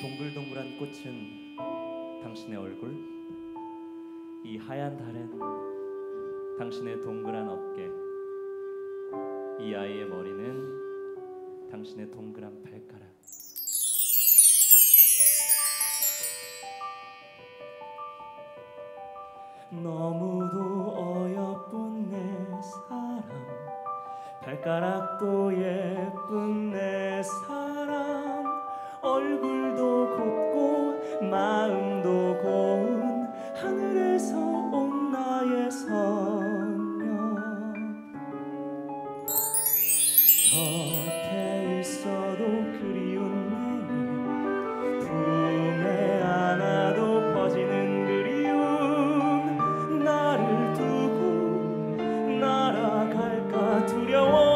동글동글한 꽃은 당신의 얼굴, 이 하얀 달은 당신의 동그란 어깨, 이 아이의 머리는 당신의 동그란 발가락. 너무도 어여쁜 내 사랑, 발가락도 예쁜 내 사랑, 얼굴도 곱고 마음도 고운 하늘에서 온 나의 선녀. 곁에 있어도 그리운 내니 품에 안아도 퍼지는 그리움. 나를 두고 날아갈까 두려워.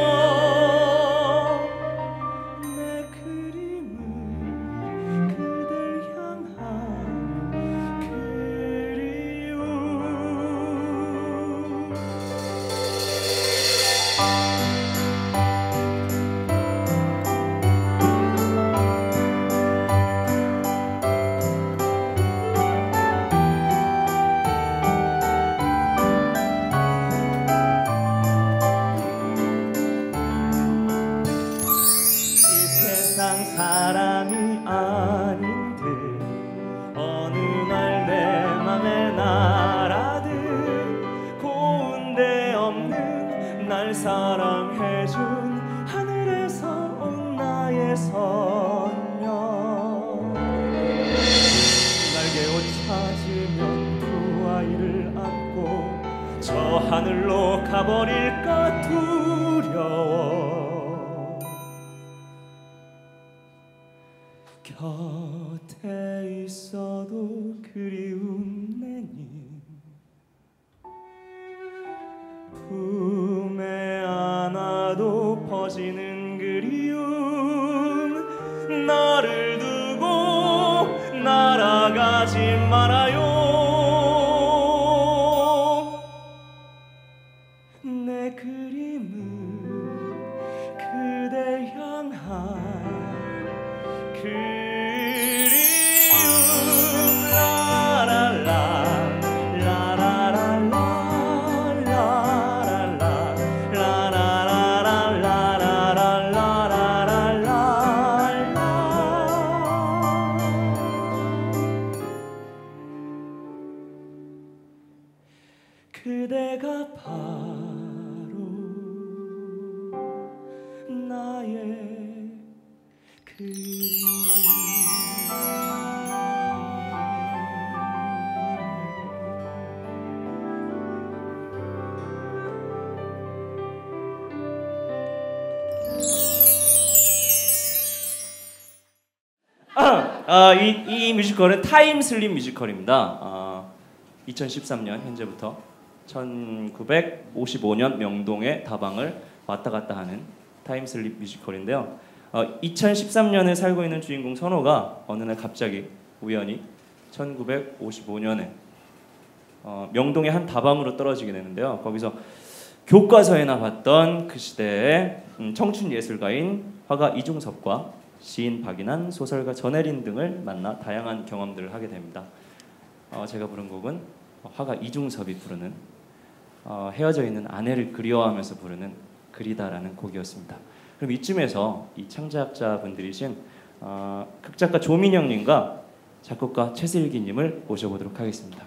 사람이 아닌데 어느 날 내 맘에 날아든 고운 데 없는 날 사랑해준 하늘에서 온 나의 선녀. 날개옷 찾으면 두 아이를 안고 저 하늘로 가버릴까 두려워. 곁에 있어도 그리운 내님, 품에 안아도 퍼지는 그리움. 나를 두고 날아가지 말아요. 내 그림은 그댈 향한 그대가 바로 나의 그림. 이 뮤지컬은 타임슬립 뮤지컬입니다. 2013년 현재부터 1955년 명동의 다방을 왔다 갔다 하는 타임슬립 뮤지컬인데요. 2013년에 살고 있는 주인공 선호가 어느 날 갑자기 우연히 1955년에 명동의 한 다방으로 떨어지게 되는데요. 거기서 교과서에나 봤던 그 시대의 청춘 예술가인 화가 이중섭과 시인 박인환, 소설가 전혜린 등을 만나 다양한 경험들을 하게 됩니다. 제가 부른 곡은 화가 이중섭이 부르는 헤어져 있는 아내를 그리워하면서 부르는 그리다라는 곡이었습니다. 그럼 이쯤에서 이 창작자분들이신 극작가 조민영님과 작곡가 최슬기님을 모셔보도록 하겠습니다.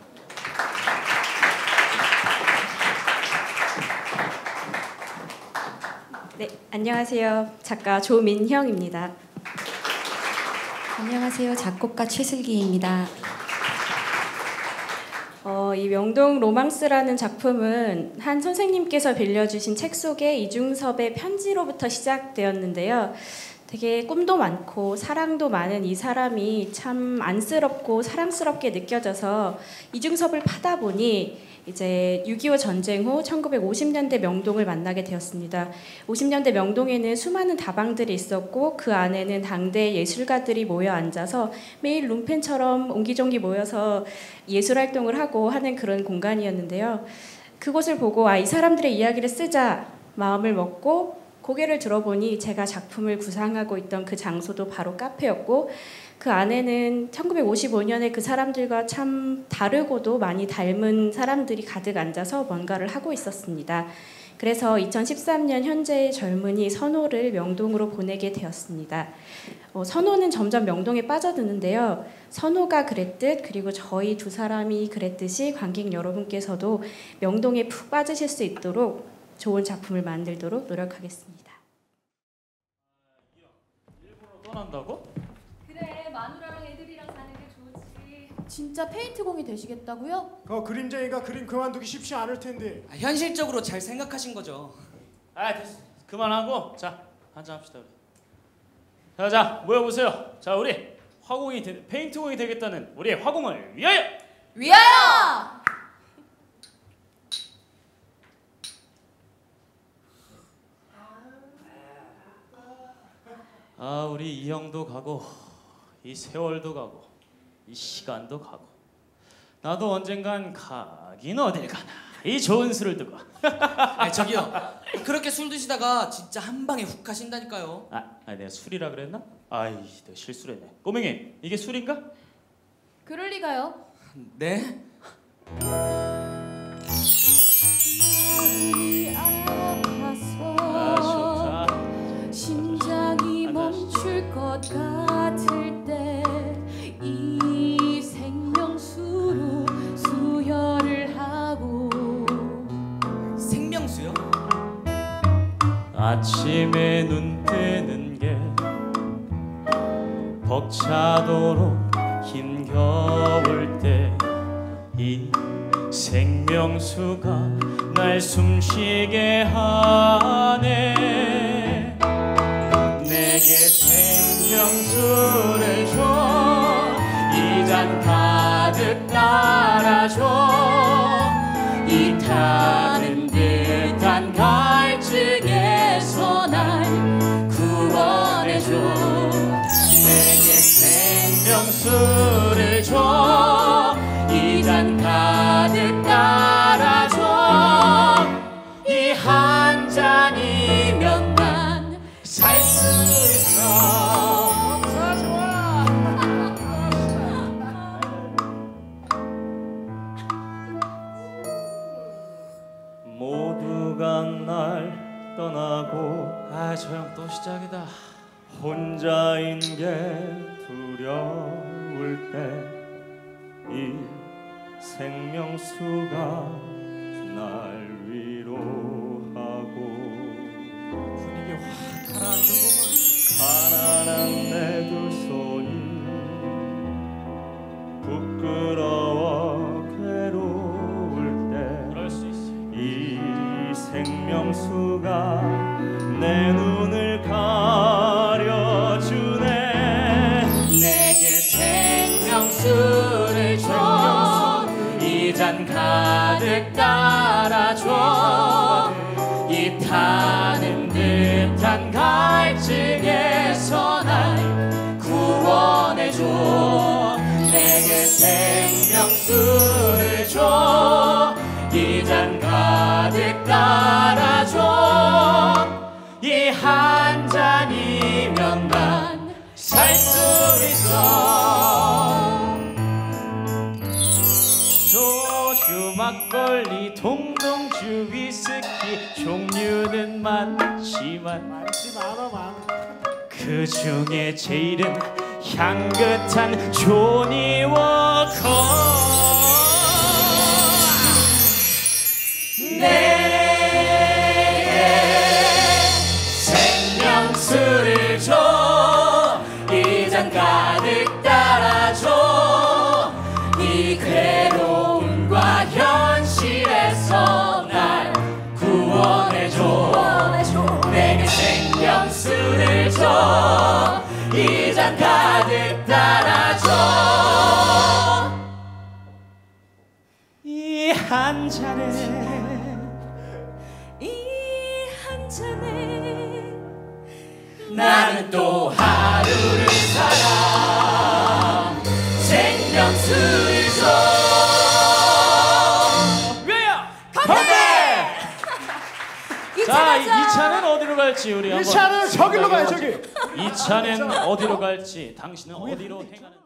네, 안녕하세요. 작가 조민형입니다. 안녕하세요. 작곡가 최슬기입니다. 이 명동 로망스라는 작품은 한 선생님께서 빌려주신 책 속에 이중섭의 편지로부터 시작되었는데요. 되게 꿈도 많고 사랑도 많은 이 사람이 참 안쓰럽고 사랑스럽게 느껴져서 이중섭을 파다 보니 이제 6.25 전쟁 후 1950년대 명동을 만나게 되었습니다. 50년대 명동에는 수많은 다방들이 있었고 그 안에는 당대 예술가들이 모여 앉아서 매일 룸펜처럼 옹기종기 모여서 예술활동을 하고 하는 그런 공간이었는데요. 그곳을 보고 이 사람들의 이야기를 쓰자 마음을 먹고 고개를 들어보니 제가 작품을 구상하고 있던 그 장소도 바로 카페였고 그 안에는 1955년에 그 사람들과 참 다르고도 많이 닮은 사람들이 가득 앉아서 뭔가를 하고 있었습니다. 그래서 2013년 현재의 젊은이 선호를 명동으로 보내게 되었습니다. 선호는 점점 명동에 빠져드는데요. 선호가 그랬듯 그리고 저희 두 사람이 그랬듯이 관객 여러분께서도 명동에 푹 빠지실 수 있도록 좋은 작품을 만들도록 노력하겠습니다. 일본으로 떠난다고? 그래, 마누라랑 애들이랑 사는 게 좋지. 진짜 페인트공이 되시겠다고요? 그림쟁이가 그림 그만두기 쉽지 않을 텐데. 현실적으로 잘 생각하신 거죠. 아, 됐어. 그만하고 자 한잔 합시다. 자 모여보세요. 자 우리 페인트공이 되겠다는 우리의 화공을 위하여! 위하여! 아, 우리 이 형도 가고 이 세월도 가고 이 시간도 가고 나도 언젠간 가긴 어딜 가나 이 좋은 술을 두고. 저기요. 그렇게 술 드시다가 진짜 한 방에 훅 가신다니까요. 내가 술이라 그랬나? 아이, 내가 실수했네. 꼬맹이, 이게 술인가? 그럴 리가요. 네? 아, 좋다. 심장이 멈출 것 같을 때 이 생명수로 수혈을 하고. 생명수요? 아침에 눈 뜨는 게 벅차도록 힘겨울 때 이 생명수가 날 숨쉬게 하네. 내게 생명수를 줘. 이 잔 가득 따라줘. 이 타는 듯한 갈증에서 날 구원해줘. 내게 생명수를 줘. 이 잔 가득 따라줘. 이 한 잔이면 난 살 수 있어. 좋아. 모두가 날 떠나고 저 형 또 시작이다. 혼자인 게 두려울 때 이 생명수가 날 위로하고. 분위기 확 가라앉는구만. 가난한 내 두 손이 부끄러워 괴로울 때 이 생명수가 내 눈을 가려주네. 내게 생명수를 줘. 이 잔 가득 따라줘. 이 타는 듯한 갈증에서 날 구원해줘. 내게 생명수를 줘. 이 잔 가득 따라줘. 이 한 잔이면 난 살 수 있어. 소주, 막걸리, 동동주, 위스키 종류는 많지만 많아. 그 중에 제일은 향긋한 조니 워커. 생명수를 줘. 이 잔 가득 따라줘. 이 괴로움과 현실에서 날 구원해줘. 내게 생명수를 줘. 이 잔 가득 따라줘. 이 한 잔에 나는 또 하루를 살아. 생명수를 줘. 위하여! 건배! 이 자, 이 차는 어디로 갈지 우리 이 한번 차는 저길로 가요 생각해 저기. 보죠. 이 차는 어디로 갈지 당신은 어디로 행하는